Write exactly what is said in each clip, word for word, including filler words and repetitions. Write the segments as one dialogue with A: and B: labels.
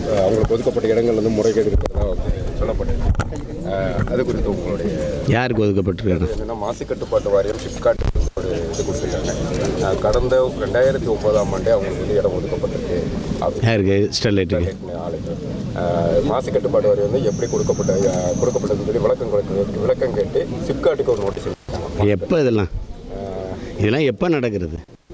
A: அவங்களுக்கு ஒதுக்கப்பட்ட இடங்கள் வந்து முறைகேடு இருக்கிறதா சொல்லப்பட்டது. அது குறித்து உங்களுடைய
B: யாருக்கு ஒதுக்கப்பட்டிருக்காங்க?
A: என்னென்னா மாசு கட்டுப்பாட்டு வாரியம் சிப்காட் ஒரு இது கொடுத்துருக்காங்க. கடந்த ரெண்டாயிரத்தி ஒன்பதாம் ஆண்டே அவங்களுக்கு வந்து இடம் ஒதுக்கப்பட்டிருக்கு.
B: யாருக்கு? ஸ்டெர்லைட்டுக்கு
A: ஆளுக்கு மாசு கட்டுப்பாட்டு வாரியம் வந்து எப்படி கொடுக்கப்பட்ட கொடுக்கப்பட்டதுன்னு சொல்லி விளக்கம் கொடுக்க விளக்கம் கேட்டு சிப்காட்டுக்கு ஒரு நோட்டீஸ் கொடுத்தாங்க.
B: எப்போ இதெல்லாம் இதெல்லாம் எப்போ நடக்கிறது?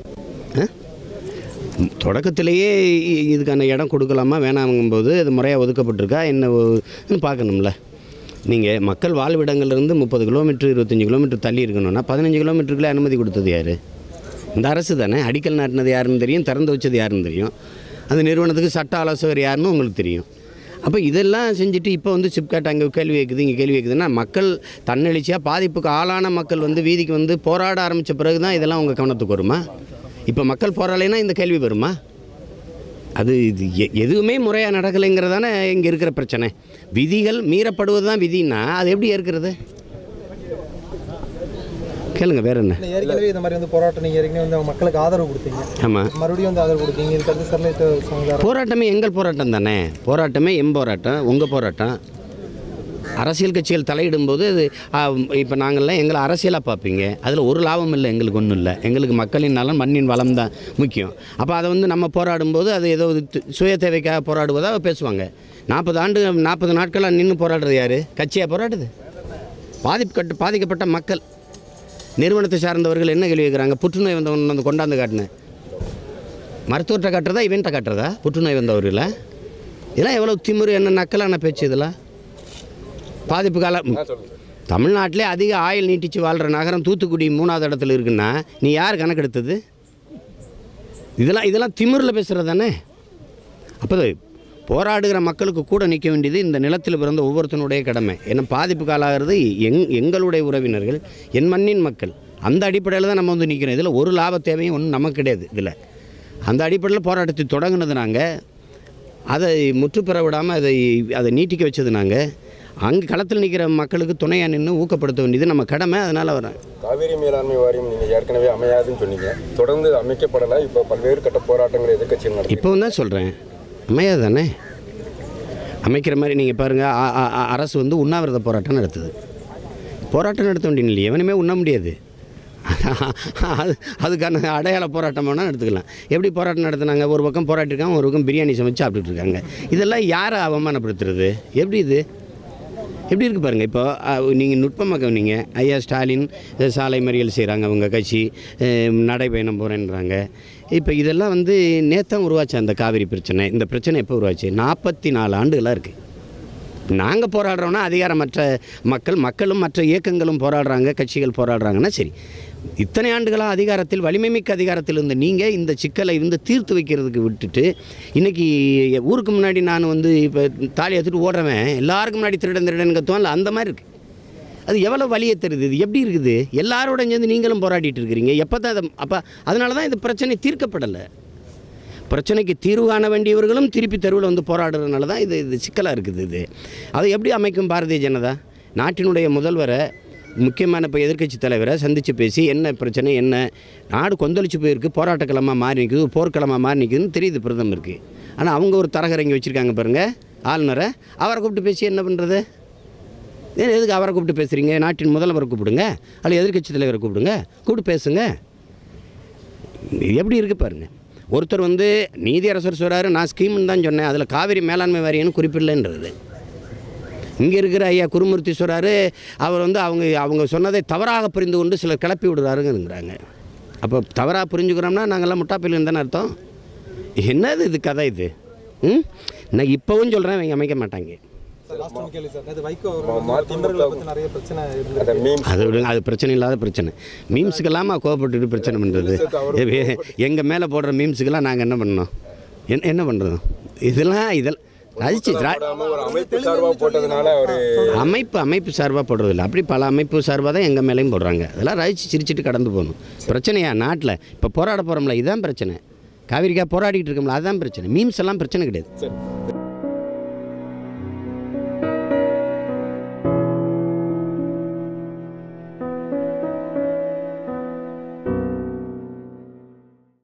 B: தொடக்கத்திலேயே இதுக்கான இடம் கொடுக்கலாமா வேணாங்கும்போது அது முறையாக ஒதுக்கப்பட்டிருக்கா என்ன பார்க்கணும்ல. நீங்கள் மக்கள் வாழ்விடங்கள்லேருந்து முப்பது கிலோமீட்டர் இருபத்தஞ்சி கிலோமீட்டர் தள்ளி இருக்கணும்னா பதினஞ்சு கிலோமீட்டருக்குள்ளே அனுமதி கொடுத்தது யார்? இந்த அரசு தானே. அடிக்கல் நாட்டினது யாருன்னு தெரியும், திறந்து வச்சது யாருன்னு தெரியும், அந்த நிறுவனத்துக்கு சட்ட ஆலோசகர் யாருன்னு உங்களுக்கு தெரியும். அப்போ இதெல்லாம் செஞ்சுட்டு இப்போ வந்து சிப்காட் அங்கே கேள்வி கேட்குது இங்கே கேள்வி கேட்குதுன்னா மக்கள் தன்னெழுச்சியாக பாதிப்புக்கு ஆளான மக்கள் வந்து வீதிக்கு வந்து போராட ஆரம்பித்த பிறகு தான் இதெல்லாம் உங்கள் கவனத்துக்கு வருமா? இப்போ மக்கள் போராடலைன்னா இந்த கேள்வி வருமா? அது இது எதுவுமே முறையாக நடக்கலைங்கிறதானே இங்கே இருக்கிற பிரச்சனை. விதிகள் மீறப்படுவது தான் விதின்னா அது எப்படி ஏற்கிறது? கேளுங்க வேற என்ன.
C: ஏற்கனவே இந்த மாதிரி வந்து போராட்டம் நீங்கள் ஏற்கனவே வந்து அவங்க மக்களுக்கு ஆதரவு கொடுத்தீங்க.
B: ஆமாம்,
C: மறுபடியும் வந்து ஆதரவு கொடுத்தீங்க. இதுக்கு வந்து ஸ்டெர்லைட்
B: போராட்டமே எங்கள் போராட்டம் தானே. போராட்டமே எம் போராட்டம், உங்கள் போராட்டம். அரசியல் கட்சிகள் தலையிடும்போது அது இப்போ நாங்கள்லாம் எங்களை அரசியலாக பார்ப்பீங்க. அதில் ஒரு லாபம் இல்லை, எங்களுக்கு ஒன்றும் இல்லை. எங்களுக்கு மக்களின் நலன் மண்ணின் வளம் தான் முக்கியம். அப்போ அதை வந்து நம்ம போராடும்போது அது ஏதோ சுய தேவைக்காக போராடுவதாக பேசுவாங்க. நாற்பது ஆண்டு நாற்பது நாட்களாக நின்று போராடுறது யார்? கட்சியாக போராடுது. பாதிப்பு பாதிக்கப்பட்ட மக்கள் நிறுவனத்தை சார்ந்தவர்கள் என்ன கேள்வி கேட்குறாங்க? புற்றுநோய் வந்தவன் வந்து கொண்டாந்து காட்டினேன் மருத்துவத்தை காட்டுறதா இவன்ட்ட காட்டுறதா? புற்றுநோய் வந்தவர்கள் இதெல்லாம் எவ்வளோ திமிரு, என்ன நக்கலான பேச்சு இதெல்லாம். பாதிப்பு காலம் தமிழ்நாட்டிலே அதிக ஆயில் நீட்டிச்சு வாழ்கிற நகரம் தூத்துக்குடி மூணாவது இடத்துல இருக்குன்னா நீ யார் கணக்கெடுத்தது? இதெல்லாம் இதெல்லாம் திமிரில் பேசுகிறது தானே. அப்போ போராடுகிற மக்களுக்கு கூட நிற்க வேண்டியது இந்த நிலத்தில் பிறந்த ஒவ்வொருத்தனுடைய கடமை. ஏன்னா பாதிப்பு காலாகிறது எங் எங்களுடைய உறவினர்கள், என் மண்ணின் மக்கள். அந்த அடிப்படையில் தான் நம்ம வந்து நிற்கிறோம். இதில் ஒரு லாப தேவையும் ஒன்றும் நமக்கு கிடையாது. இதில் அந்த அடிப்படையில் போராட்டத்தை தொடங்கினது நாங்கள். அதை முற்றுப்பெற விடாமல் அதை அதை நீட்டிக்க வச்சது நாங்கள். அங்கே களத்தில் நிற்கிற மக்களுக்கு துணையாக நின்று ஊக்கப்படுத்த வேண்டியது நம்ம கடமை. அதனால் வரேன்.
A: காவேரி மேலாண்மை வாரியம் நீங்கள் ஏற்கனவே அமையாதுன்னு சொன்னீங்க. தொடர்ந்து அமைக்கப்படலை. இப்போ பல்வேறு கட்ட போராட்டங்கள் எதிர்க்கட்சிகள் நடக்கும்.
B: இப்போ தான் சொல்கிறேன், அமையாது தானே. அமைக்கிற மாதிரி நீங்கள் பாருங்கள், அரசு வந்து உண்ணாவிரத போராட்டம் நடத்துது. போராட்டம் நடத்த வேண்டிய இல்லை, எவனுமே உண்ண முடியாது. அது அதுக்கான அடையாள போராட்டம் வேணால் எடுத்துக்கலாம். எப்படி போராட்டம் நடத்துனாங்க? ஒரு பக்கம் போராட்டிருக்காங்க, ஒரு பக்கம் பிரியாணி சமைச்சு சாப்பிட்டுட்டு இருக்காங்க. இதெல்லாம் யாரை அவமானப்படுத்துறது? எப்படி இது எப்படி இருக்குது பாருங்கள். இப்போ நீங்கள் நுட்பமாக கவனிங்க. ஐயா ஸ்டாலின் சாலை மறியல் செய்கிறாங்க, அவங்க கட்சி நடைபயணம் போகிறேன்றாங்க. இப்போ இதெல்லாம் வந்து நேத்தான் உருவாச்சு அந்த காவிரி பிரச்சனை. இந்த பிரச்சனை எப்போ உருவாச்சு? நாற்பத்தி நாலு ஆண்டுகளாக இருக்குது. நாங்கள் போராடுறோன்னா அதிகாரமற்ற மக்கள் மக்களும் மற்ற இயக்கங்களும் போராடுறாங்க, கட்சிகள் போராடுறாங்கன்னா சரி. இத்தனை ஆண்டுகளாக அதிகாரத்தில் வலிமை மிக்க அதிகாரத்தில் இருந்த நீங்கள் இந்த சிக்கலை வந்து தீர்த்து வைக்கிறதுக்கு விட்டுட்டு இன்றைக்கி ஊருக்கு முன்னாடி நான் வந்து இப்போ தாலி எடுத்துகிட்டு ஓடுறவன் எல்லாருக்கும் முன்னாடி திருடன் திருடன் கத்துவான்ல, அந்த மாதிரி இருக்குது. அது எவ்வளோ வலியை தருது? இது எப்படி இருக்குது? எல்லாரோட சேர்ந்து நீங்களும் போராடிட்டு இருக்கிறீங்க. எப்போ தான் அதை அப்போ அதனால தான் இந்த பிரச்சனை தீர்க்கப்படலை. பிரச்சனைக்கு தீர்வு காண வேண்டியவர்களும் திருப்பி தெருவில் வந்து போராடுறதுனால தான் இது இது சிக்கலாக இருக்குது. இது அதை எப்படி அமைக்கும் பாரதிய ஜனதா? நாட்டினுடைய முதல்வரை, முக்கியமான இப்போ எதிர்க்கட்சி தலைவரை சந்தித்து பேசி என்ன பிரச்சனை, என்ன நாடு கொந்தளிச்சு போயிருக்கு, போராட்டக்கிழமாக மாறி நிற்குது, போர்க்கிழமாக மாறி நிற்குதுன்னு தெரியுது பிரதமருக்கு. ஆனால் அவங்க ஒரு தரகரங்கி வச்சுருக்காங்க பாருங்கள், ஆளுநரை. அவரை கூப்பிட்டு பேசி என்ன பண்ணுறது? ஏன் எதுக்கு அவரை கூப்பிட்டு பேசுகிறீங்க? நாட்டின் முதல்வரை கூப்பிடுங்க, அதில் எதிர்க்கட்சி தலைவரை கூப்பிடுங்க, கூப்பிட்டு பேசுங்க. எப்படி இருக்குது பாருங்கள். ஒருத்தர் வந்து நீதியரசர் சொல்கிறாரு, நான் ஸ்கீம்னு தான் சொன்னேன், அதில் காவிரி மேலாண்மை வாரியம்னு குறிப்பிடலைன்றது. இங்கே இருக்கிற ஐயா குருமூர்த்தி சொல்கிறாரு, அவர் வந்து அவங்க அவங்க சொன்னதை தவறாக புரிந்து கொண்டு சிலர் கிளப்பி விடுறாருங்கிறாங்க. அப்போ தவறாக புரிஞ்சுக்கிறோம்னா நாங்கள்லாம் முட்டாப்பில் தானே அர்த்தம். என்னது இது கதை இது? ம் நான் இப்போவும் சொல்கிறேன், அவங்க அமைக்க மாட்டாங்க. அது விடுங்க, அது பிரச்சனை இல்லாத பிரச்சனை. மீம்ஸுக்கெல்லாமா கோவப்பட்டுட்டு பிரச்சனை பண்ணுறது? எங்கள் மேலே போடுற மீம்ஸுக்கெல்லாம் நாங்கள் என்ன பண்ணோம்? என்ன என்ன பண்ணுறோம்? இதெல்லாம் இதெல்லாம் ரசிச்சு அமைப்பு அமைப்பு சார்பாக போடுறது இல்லை. அப்படி பல அமைப்பு சார்பாக தான் எங்கள் மேலேயும் போடுறாங்க. அதெல்லாம் ரசிச்சு சிரிச்சுட்டு கடந்து போகணும். பிரச்சனையா நாட்டில்? இப்போ போராட போகிறோம்ல, இதுதான் பிரச்சனை. காவிரிக்காக போராடிட்டு இருக்கோம்ல, அதுதான் பிரச்சனை. மீம்ஸ் எல்லாம் பிரச்சனை கிடையாது.